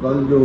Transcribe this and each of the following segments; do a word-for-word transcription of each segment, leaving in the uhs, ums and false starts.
कल जो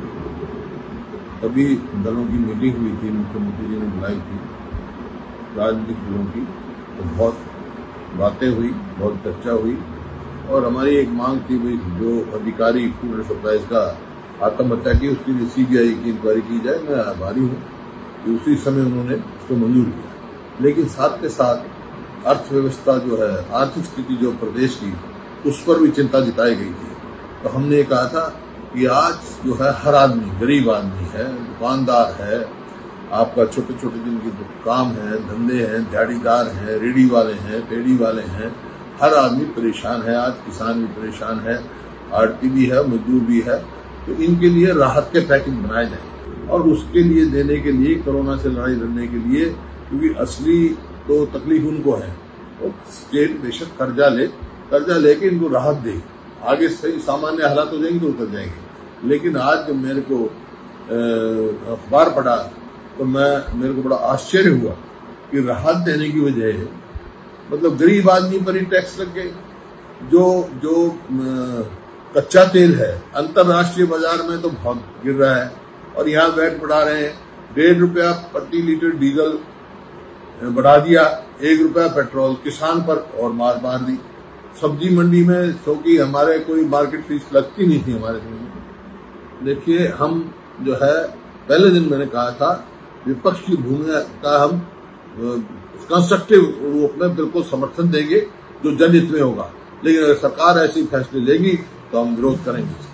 सभी दलों की मीटिंग हुई थी, मुख्यमंत्री जी ने बुलाई थी राजनीतिक दलों की, तो बहुत बातें हुई, बहुत चर्चा हुई और हमारी एक मांग थी भाई जो अधिकारी फूड एंड सप्लाईज का आत्महत्या की उसके लिए सीबीआई की इंक्वायरी की जाए। मैं आभारी हूँ कि उसी समय उन्होंने उसको मंजूर किया, लेकिन साथ के साथ अर्थव्यवस्था जो है, आर्थिक स्थिति जो प्रदेश की, उस पर भी चिंता जताई गई थी। तो हमने ये कहा था कि आज जो है हर आदमी, गरीब आदमी है, दुकानदार है, आपका छोटे छोटे जिनके काम है, धंधे हैं, दिहाड़ीदार हैं, रेडी वाले हैं, पेड़ी वाले हैं, हर आदमी परेशान है। आज किसान भी परेशान है, आड़ती भी है, मजदूर भी है। तो इनके लिए राहत के पैकेज बनाए जाए और उसके लिए देने के लिए, कोरोना से लड़ाई लड़ने के लिए, क्योंकि असली तो तकलीफ उनको है। और स्टेट बेशक कर्जा ले, कर्जा लेके इनको राहत दे, आगे सही सामान्य हालात हो जाएंगे तो उतर जाएंगे। लेकिन आज जब मेरे को अखबार पढ़ा तो मैं मेरे को बड़ा आश्चर्य हुआ कि राहत देने की वजह मतलब गरीब आदमी पर ही टैक्स लग गए। जो जो कच्चा तेल है अंतर्राष्ट्रीय बाजार में तो बहुत गिर रहा है और यहाँ वैट बढ़ा रहे हैं। डेढ़ रुपया प्रति लीटर डीजल बढ़ा दिया, एक रुपया पेट्रोल, किसान पर और मार मार दी। सब्जी मंडी में क्योंकि हमारे कोई मार्केट फीस लगती नहीं थी हमारे में। देखिए, हम जो है पहले दिन मैंने कहा था विपक्ष की भूमिका का हम कंस्ट्रक्टिव रूप में बिल्कुल समर्थन देंगे जो जनहित में होगा, लेकिन अगर सरकार ऐसी फैसले लेगी तो हम विरोध करेंगे।